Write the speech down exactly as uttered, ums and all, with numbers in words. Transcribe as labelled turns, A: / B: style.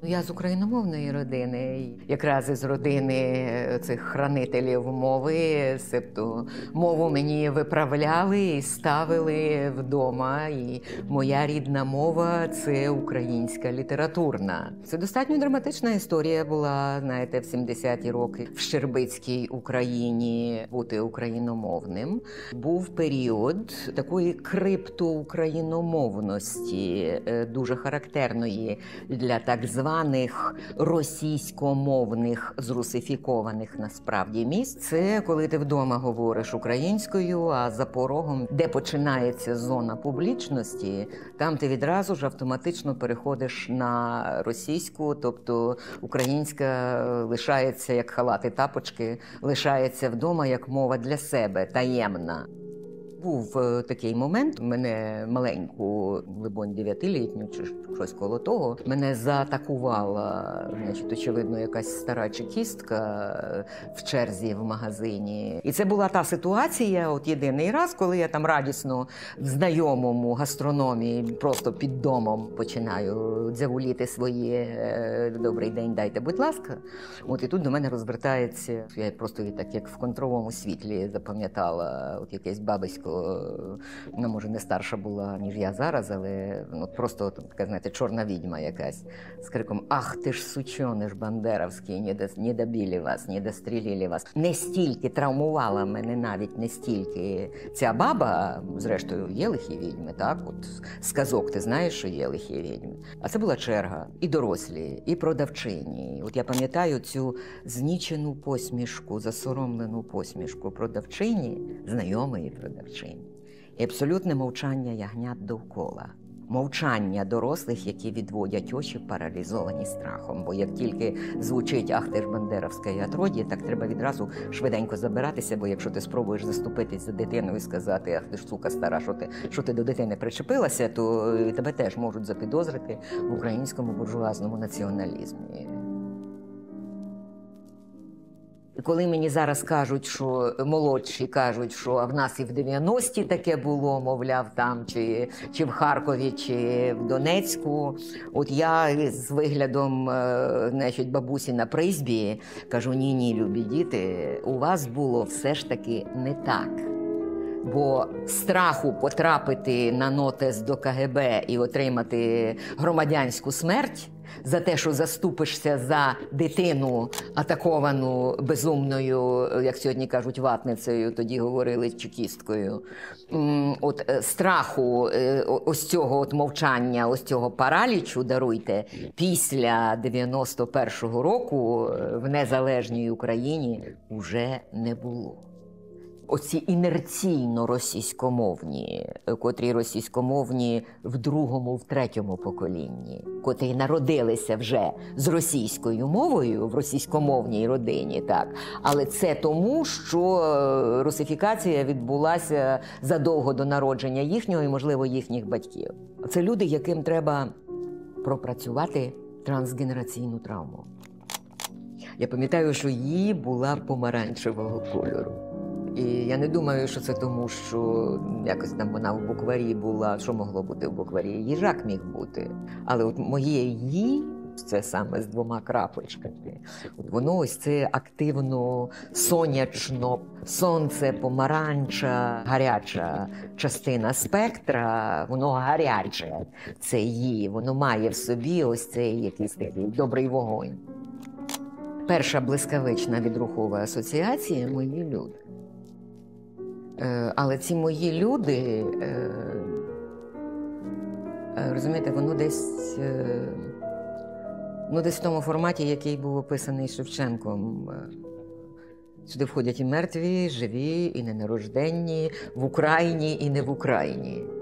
A: Я з україномовної родини, якраз із родини цих хранителів мови, себто мову мені виправляли і ставили вдома. І моя рідна мова – це українська літературна. Це достатньо драматична історія була, знаєте, в сімдесяті роки в Щербицькій Україні бути україномовним. Був період такої криптоукраїномовності, дуже характерної для так званих російськомовних, зрусифікованих насправді місць. Це коли ти вдома говориш українською, а за порогом, де починається зона публічності, там ти відразу ж автоматично переходиш на російську, тобто українська лишається як халати тапочки, лишається вдома як мова для себе, таємна. Був такий момент, мене маленьку, либонь, дев'ятилітню чи щось коло того, мене заатакувала, значить, очевидно, якась стара чекістка в черзі в магазині. І це була та ситуація, от єдиний раз, коли я там радісно в знайомому гастрономі, просто під домом починаю дзявуліти своє «добрий день, дайте, будь ласка». От і тут до мене розвертається, я просто і так як в контровому світлі запам'ятала от якесь бабисько, ну, може, не старша була, ніж я зараз, але ну, просто така, знаєте, чорна відьма якась з криком «Ах, ти ж сучониш бандеровський, не, до, не добили вас, не дострілили вас». Не стільки травмувала мене навіть, не стільки ця баба, зрештою, є лихі відьми, так? От з казок ти знаєш, що є лихі відьми. А це була черга. І дорослі, і продавчині. От я пам'ятаю цю знічену посмішку, засоромлену посмішку продавчині, знайомої продавчині. І абсолютне мовчання ягнят довкола. Мовчання дорослих, які відводять очі, паралізовані страхом. Бо як тільки звучить «Ах, ти ж бандеровське отрод'я», так треба відразу швиденько забиратися, бо якщо ти спробуєш заступитись за дитину і сказати «Ах, ти ж сука стара, що ти, що ти до дитини причепилася», то тебе теж можуть запідозрити в українському буржуазному націоналізмі. Коли мені зараз кажуть, що молодші кажуть, що в нас і в дев'яності таке було, мовляв, там, чи, чи в Харкові, чи в Донецьку, от я з виглядом, значить, бабусі на призбі кажу, ні-ні, любі діти, у вас було все ж таки не так. Бо страху потрапити на нотез до ка ге бе і отримати громадянську смерть за те, що заступишся за дитину, атаковану безумною, як сьогодні кажуть, ватницею, тоді говорили чекісткою. От страху, ось цього от мовчання, ось цього паралічу, даруйте, після дев'яносто першого року в незалежній Україні вже не було. Оці інерційно російськомовні, котрі російськомовні в другому, в третьому поколінні, котрі народилися вже з російською мовою в російськомовній родині, так. Але це тому, що русифікація відбулася задовго до народження їхнього і, можливо, їхніх батьків. Це люди, яким треба пропрацювати трансгенераційну травму. Я пам'ятаю, що її була помаранчевого кольору. І я не думаю, що це тому, що якось там вона в букварі була, що могло бути в букварі, їжак міг бути. Але от моє «ї», це саме з двома крапочками, от воно ось це активно, сонячно, сонце, помаранча, гаряча частина спектра, воно гаряче, це «ї», воно має в собі ось цей якийсь такий добрий вогонь. Перша блискавична відрухова асоціація – мої люди. Але ці мої люди, розумієте, воно десь, ну, десь в тому форматі, який був описаний Шевченком. Сюди входять і мертві, живі, і ненарожденні, в Україні, і не в Україні.